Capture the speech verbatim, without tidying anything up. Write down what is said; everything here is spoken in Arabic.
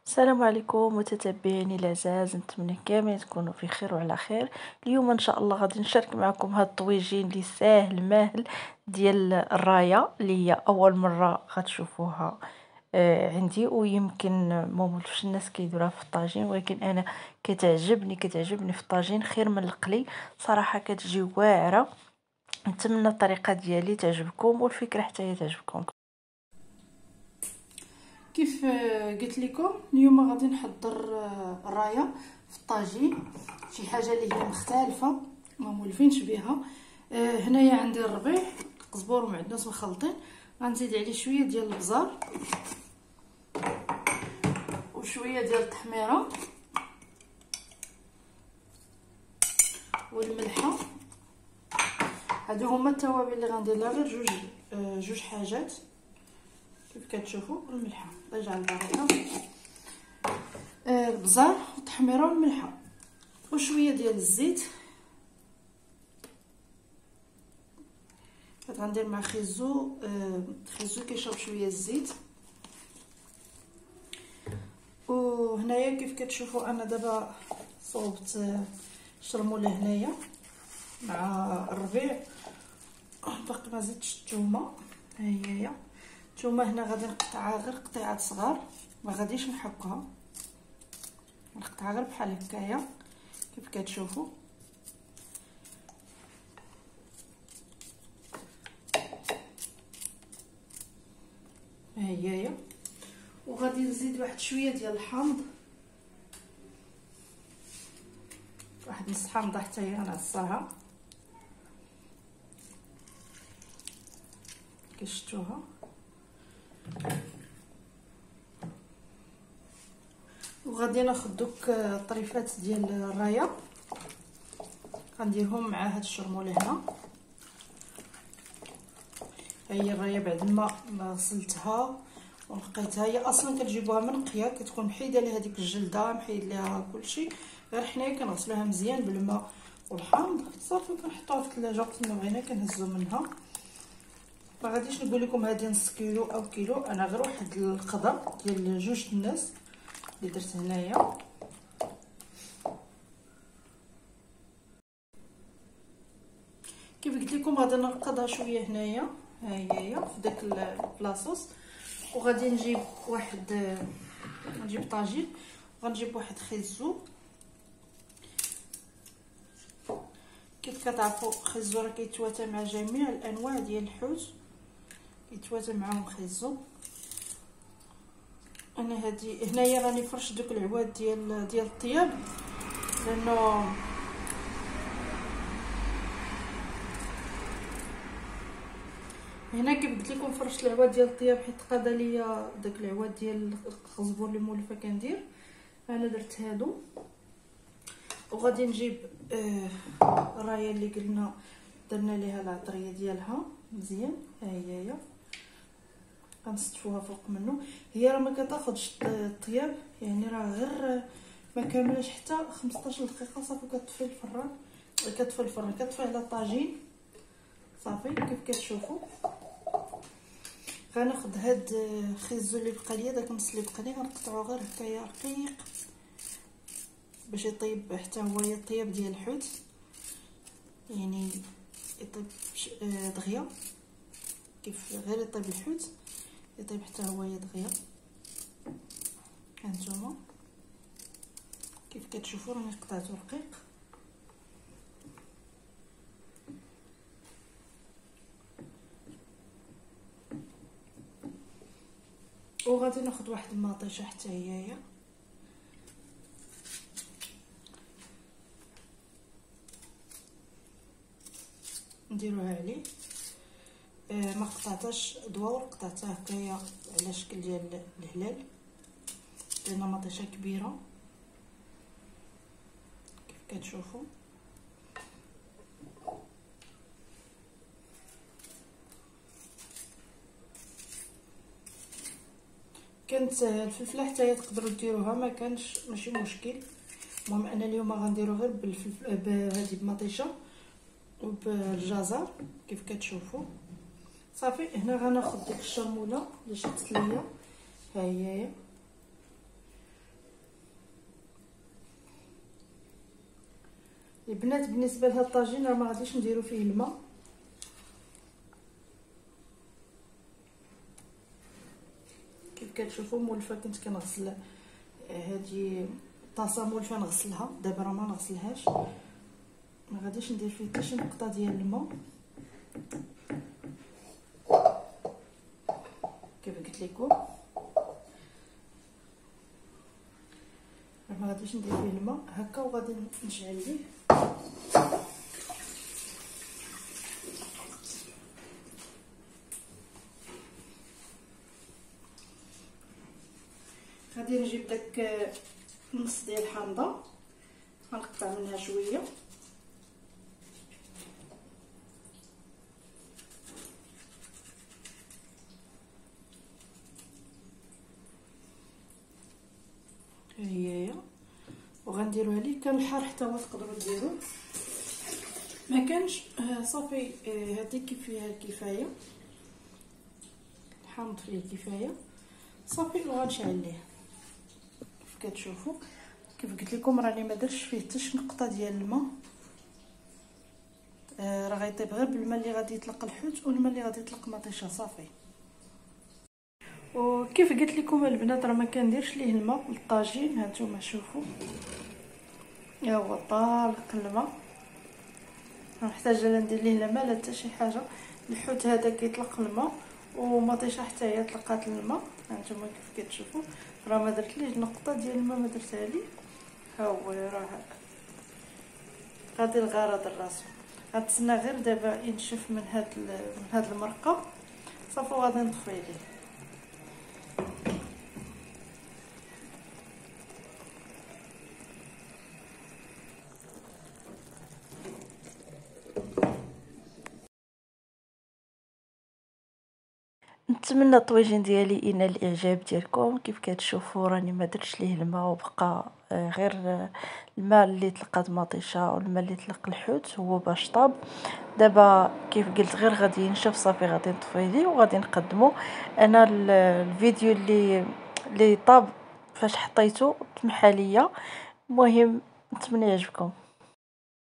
السلام عليكم متتبعيني الأعزاء، نتمنى كاملين تكونوا في خير وعلى خير. اليوم ان شاء الله غادي نشارك معكم هاد الطويجين اللي ساهل ماهل ديال الرايه اللي هي اول مره غتشوفوها آه عندي، ويمكن ما مولفش الناس كيديروها في الطاجين، ولكن انا كتعجبني كتعجبني في الطاجين خير من القلي صراحه، كتجي واعره. نتمنى الطريقه ديالي تعجبكم والفكره حتى هي تعجبكم. كيف قلت لكم اليوم غادي نحضر الرايه في الطاجين، شي حاجه اللي هي مختلفه ما مولفينش بها. هنايا عندي الربيع القزبور ومعدنوس مخلطين، غنزيد عليه شويه ديال البزار وشويه ديال التحميره والملحه. هادو هما التوابل اللي غندير لها، غير جوج جوج حاجات كيف كتشوفوا. الملحه الله يجعل البركه، البزار والتحميره والملحه وشويه ديال الزيت. غندير مع خيزو خيزو كيشرب شويه الزيت. وهنايا كيف كتشوفوا انا دابا صوبت الشرموله هنايا مع الربيع، باقي ما زدتش الثومه. ها هي الثومه هنا غادي نقطعها غير قطيعات صغار، ما غاديش نحكها، نقطعها غير بحال هكايا كيف كتشوفوا. ها هي وغادي نزيد واحد شويه ديال الحامض، واحد نص حامضه حتى هي نعصرها كشفتوها. وغادي ناخذ دوك الطريفات ديال الرايه غنديرهم مع هاد الشرموله هنا. هي الرايه بعد ما غسلتها ونقيتها، هي اصلا كتجيبوها منقيه، كتكون محيده لها ديك الجلده، محيد لها كلشي، غير حنايا كنغسلوها مزيان بالماء والحامض صافي، كنحطوها في الثلاجه وقت ما بغينا كنهزو منها. ما غاديش نقول لكم هذه نص كيلو او كيلو، انا غير واحد القدر ديال جوج الناس اللي درت هنايا. كيف قلت لكم غادي نرقدها شويه هنايا، ها هي في داك البلاصوص. وغادي نجيب واحد نجيب طاجين، غنجيب واحد خيزو. كيف كتعرفوا خيزو راه كيتواتى مع جميع الانواع ديال الحوت، كيتواتى معاهم خيزو. انا هادي هنايا راني فرشت دوك العواد ديال ديال الطياب، لانه هنا كيف قلت لكم فرشت العواد ديال الطياب حيت قادا ليا داك العواد ديال الخزبور اللي مولفه كندير. انا درت هادو. وغادي نجيب آه الرايه اللي قلنا درنا ليها العطريه ديالها مزيان، ها هي هي غنستفوها فوق منه. هي راه ما كتاخذش الطياب، يعني راه غير ما كاملاش حتى خمسطاش دقيقه صافي كتطفي الفران، كتطفي الفران كتطفي على الطاجين صافي كيف كتشوفوا. غناخذ هاد الخيزو اللي بقى ليا، داك النص اللي بقى لي غنقطعو غير هكايا رقيق باش يطيب حتى هو الطياب ديال الحوت، يعني يطيب دغيا كيف غير يطيب الحوت يطيب حتى هو دغيا. هانتوما كيف كتشوفوا راني قطعته رقيق. وغادي ناخذ واحد المطيشه حتى هي هي نديروها عليه. آه ما قطعتهاش دوار، قطعتها هكايا على شكل ديال الهلال، لان مطيشه كبيره كيف كتشوفوا. كانت الفلفله حتى هي تقدروا ديروها، ما كانش ماشي مشكل. المهم انا اليوم غنديرو غير بالفلفل بهذه بمطيشه وبالجزر كيف كتشوفوا صافي. هنا غناخذ ديك الشرموله اللي شدت ليا، ها هي البنات بالنسبه لهاد الطاجين راه ما غاديش نديرو فيه الماء، كيف كتشوفوا مولفه كنت كنغسل هذه طاسه مولفه نغسلها، دابا راه ما نغسلهاش، ما غاديش ندير فيه حتى شي نقطه ديال الماء. كيف قلت لكم ما غاديش ندير فيه الماء هكا، وغادي نشعل ليه. غادي نجيب داك نص ديال الحامضه غنقطع منها شويه، هي هي وغنديروها ليه. كان الحار حتى هو تقدروا ديروه، ما كانش آه صافي. آه هذه كيف فيها الكفايه، الحامض فيه الكفايه صافي، وغنشعل ليه. كيف كتشوفوا كيف قلت لكم راني ما درتش فيه حتى شي نقطه ديال الماء، آه راه غيطيب غير بالماء اللي غادي يطلق الحوت والماء اللي غادي يطلق مطيشه صافي. وكيف قلت لكم البنات راه ما كنديرش ليه الماء للطاجين، هانتوما شوفوا ها هو طالق الماء، ما محتاجه لا ندير ليه لا ماء لا حتى شي حاجه. الحوت هذا كيطلق الماء ومطيشه حتى هي طلقات الماء، هانتوما كيف كتشوفوا راه ما درت ليه نقطه ديال الماء، ما درتها ليه. ها هو راه غادي الغرض الراسو. غنتسنى غير دابا ينشف من هاد من هاد المرقه صافي، وغادي نطفي ليه. نتمنى الطويجين ديالي ينال الاعجاب ديالكم. كيف كتشوفوا راني ما درتش ليه الماء، وبقى غير الماء اللي طلقات مطيشه والماء اللي طلق الحوت هو باش طاب. دابا كيف قلت غير غادي ينشف صافي، غادي نطفي ليه وغادي نقدمه. انا الفيديو اللي اللي طاب فاش حطيته تمحى ليا. المهم نتمنى يعجبكم.